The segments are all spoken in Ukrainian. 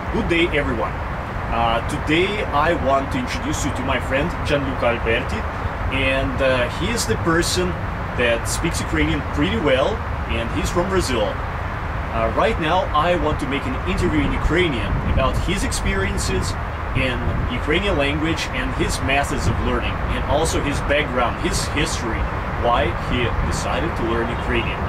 Good day, everyone. Today I want to introduce you to my friend Gianluca Alberti, and he is the person that speaks Ukrainian pretty well, and he's from Brazil. Right now I want to make an interview in Ukrainian about his experiences in Ukrainian language and his methods of learning, and also his background, his history, why he decided to learn Ukrainian.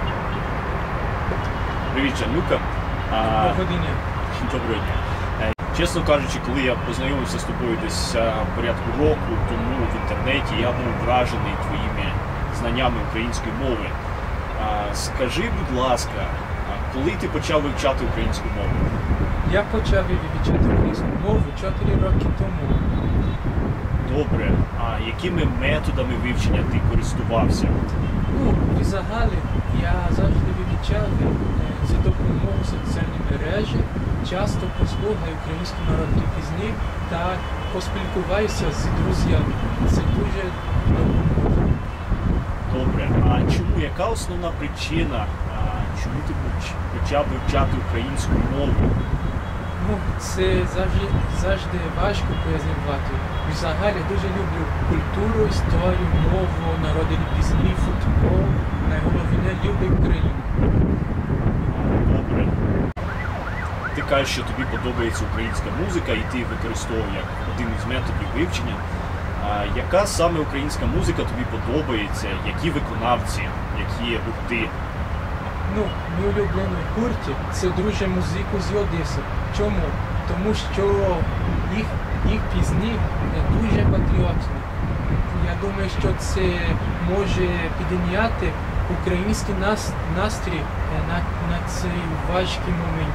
Привіт, Gianluca. Доброго дня. Чесно кажучи, коли я познайомився з тобою десь порядку року тому в інтернеті, я був вражений твоїми знаннями української мови. Скажи, будь ласка, коли ти почав вивчати українську мову? Я почав вивчати українську мову 4 роки тому. Добре. А якими методами вивчення ти користувався? В загалі я завжди вивчав за допомогою соціальних мереж, часто послухаю українські народні пісні та поспілкуваюся з друзями. Це дуже допоможе. Добре. А чому, яка основна причина, чому ти почав вивчати українську мову? Це завжди важко пояснювати. Взагалі дуже люблю культуру, історію, мову, народні пісні, футбол. Найголовніше люблю Україну. Добре. Ти кажеш, що тобі подобається українська музика і ти використовував як один із методів вивчення. Яка саме українська музика тобі подобається? Які виконавці, які гурти? Мій улюблений гурт – це друзі музику з Одеси. Чому? Тому що їх пісні дуже патріотичні. Я думаю, що це може підняти український настрій на цей важкий момент.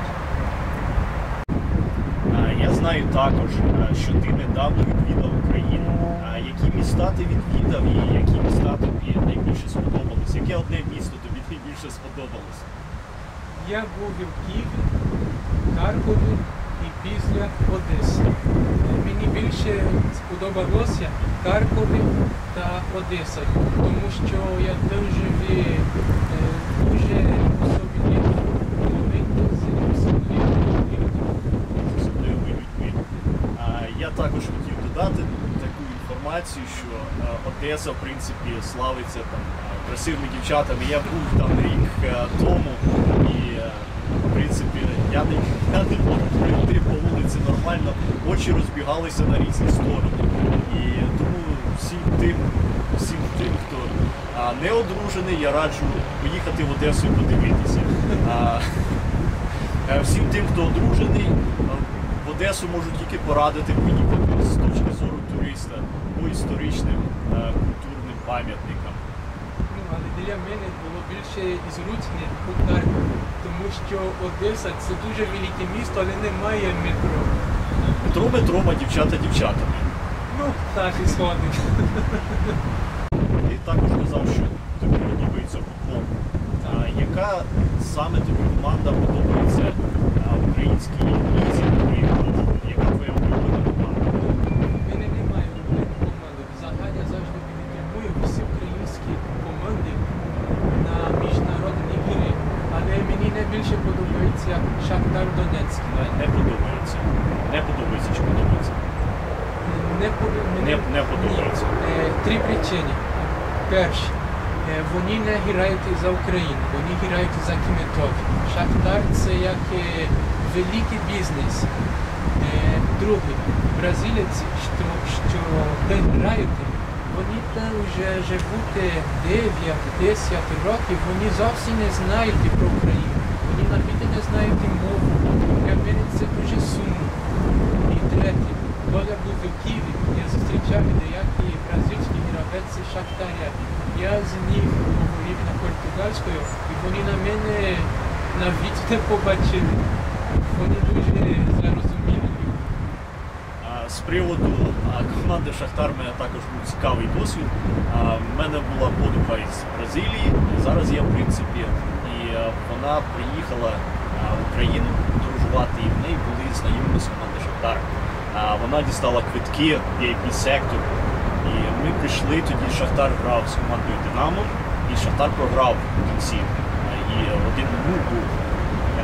Я знаю також, що ти недавно відвідав Україну. Які міста ти відвідав і які міста тобі найбільше сподобались? Яке одне місто тобі найбільше сподобалось? Я був у Києві, Харкові і після Одеси. Мені більше сподобалося Харкові та Одеса, тому що я дуже особливі моменти з особливими людьми. Я також хотів додати таку інформацію, що Одеса, в принципі, славиться там красивими дівчатами. Я був там рік тому і, в принципі, я не можу пройти по вулиці нормально, очі розбігалися на різні сторони. І тому всім тим, хто не одружений, я раджу поїхати в Одесу і подивитися. Всім тим, хто одружений, в Одесу можу тільки порадити поїхати з точки зору туриста по історичним культурним пам'ятникам. Але для мене було більше зручне у Харкові, тому що Одеса – це дуже велике місто, але немає метро. Метро, а дівчата дівчатами. Так і сходить. Ти також казав, що тобі подобається футбол. Яка саме тобі команда подобається в українській лізі? Яка твоя улюблена команда? У мене немає улюбленої команди. Взагалі я завжди підтримую всі українські команди на міжнародні ігри. Але мені найбільше подобається Шахтар Донецьк. Не подобається. Не подобається чи подобається? Не подобається. 3 причини. Перше. Вони не грають за Україну, вони грають за Київ. Шахтар – це як великий бізнес. Друге, бразилійці, що грають, вони там вже живуть 9-10 років, вони зовсім не знають про Україну. Вони навіть не знають мову. Для мене це дуже сумно. І третє, коли я був у Києві, я зустрічав деякі бразильські гравці Шахтаря. Я з них говорив на португальською, і вони на мене навіть не побачили. Вони дуже зрозуміли. З приводу команди Шахтар в мене також був цікавий досвід. В мене була подруга із Бразилії, зараз я в принципі, і вона приїхала в Україну подорожувати, і в неї були знайомі з команди Шахтар. Вона дістала квитки в VIP-сектор. І ми прийшли, тоді Шахтар грав з командою Динамо, і Шахтар програв в кінці. І 1-0 був. Я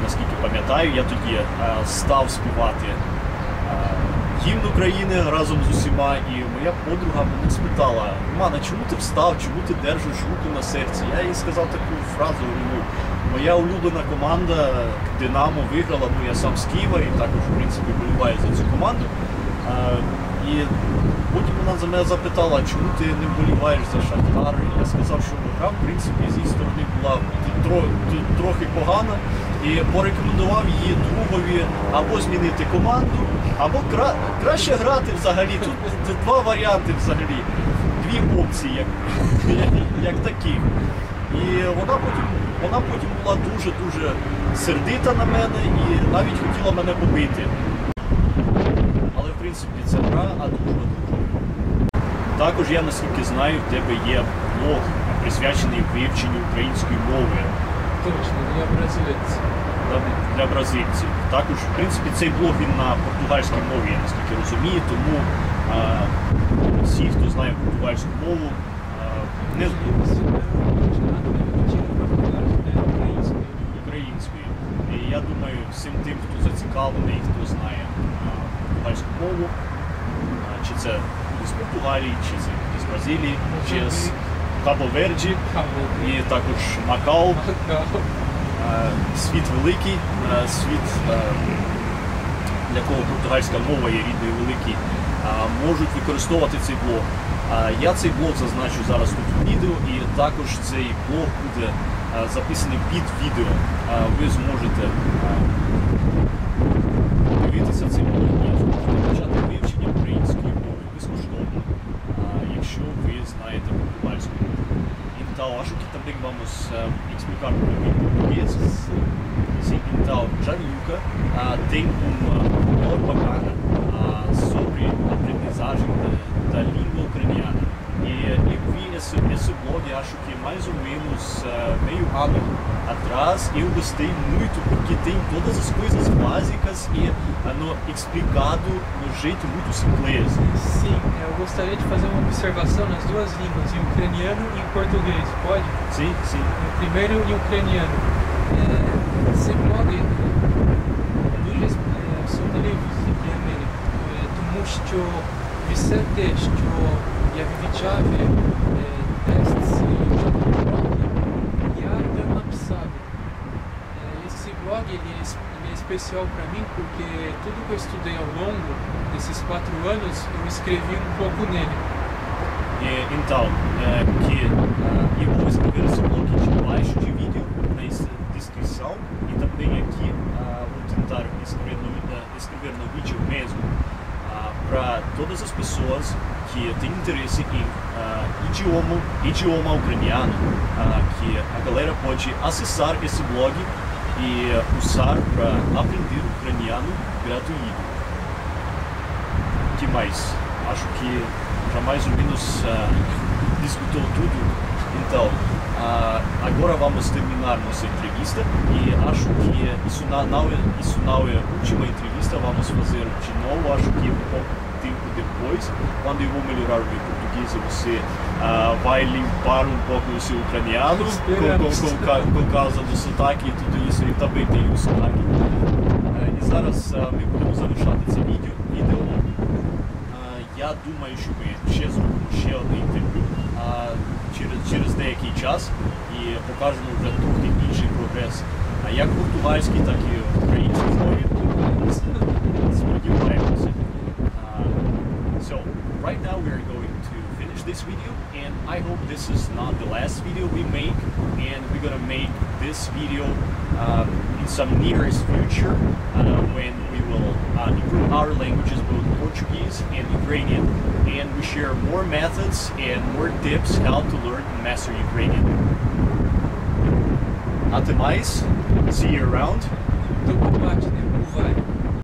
наскільки пам'ятаю, я тоді став співати гімн України разом з усіма, і моя подруга мене спитала: Роман, а чому ти встав, чому ти держиш руку на серці? Я їй сказав таку фразу: моя улюблена команда Динамо виграла, я сам з Києва і також, в принципі, вболіваю за цю команду. І потім вона за мене запитала, чому ти не вболіваєш за Шахтар. І я сказав, що гра, в принципі, з її сторони була трохи погана, і порекомендував її другові або змінити команду, або краще грати взагалі. Тут два варіанти взагалі, дві опції, як такі. І вона потім була дуже-дуже сердита на мене і навіть хотіла мене побити. Але, в принципі, це гра, а дружба. Також я, наскільки знаю, в тебе є блог, присвячений вивченню української мови. Точно, я бразилець. Для бразильців. Також, в принципі, цей блог він на португальській мові, я наскільки розумію, тому всі, хто знає португальську мову, не українською. І я думаю, всім тим, хто зацікавлений, хто знає португальську мову, чи це з Португалії, чи це з Бразилії, чи з Кабо-Верді, і також Макао. Світ великий, світ, для кого португальська мова є рідною великий, можуть використовувати цей блог. Я цей блог зазначу зараз тут у відео, і також цей блог буде записаний під відео. Ви зможете дивитися цей блог і зможете почати вивчення української мови безкоштовно, якщо ви знаєте португальську мову. Então, acho que também vamos explicar um pouco em português. Sim, então, Gianluca tem uma propaganda sobre a aprendizagem da língua ucraniana. E eu vi esse blog, acho que mais ou menos meio ano atrás. Eu gostei muito porque tem todas as coisas básicas e explicado de um jeito muito simples. Sim, eu gostaria de fazer uma observação nas duas línguas, em ucraniano e em português, pode? Sim, sim. Primeiro em ucraniano. Esse blog дуже особливий для мене, тому що все те, що я вивчав тест я там написав. Esse blog ele é especial para mim porque tudo que eu estudei ao longo desses 4 anos eu escrevi um pouco nele. Então, que eu vou escrever esse blog debaixo de vídeo na descrição e também aqui vou tentar escrever no vídeo mesmo para todas as pessoas que têm interesse em idioma ucraniano, que a galera pode acessar esse blog e usar para aprender ucraniano gratuito. O que mais? Acho que já mais ou menos discutiu tudo. Então, agora vamos terminar nossa entrevista e acho que isso não é a última entrevista, vamos fazer de novo, acho que um pouco tempo depois, quando eu vou melhorar o meu português e você vai limpar um pouco o seu ucraniano por causa do sotaque e tudo isso, eu também tenho o sotaque. І зараз ми будемо завершати це відео. Я думаю, що ми ще зробимо ще одне інтерв'ю через деякий час і покажемо вже трохи інший прогрес, як португальський, так і український мові. Сподіваємося. So, right now we are going to finish this video, and I hope this is not the last video we make, and we're gonna make this video in some nearest future when we will improve our languages, both Portuguese and Ukrainian, and we share more methods and more tips how to learn and master Ukrainian. Até mais, see you around. До побачення, бувай.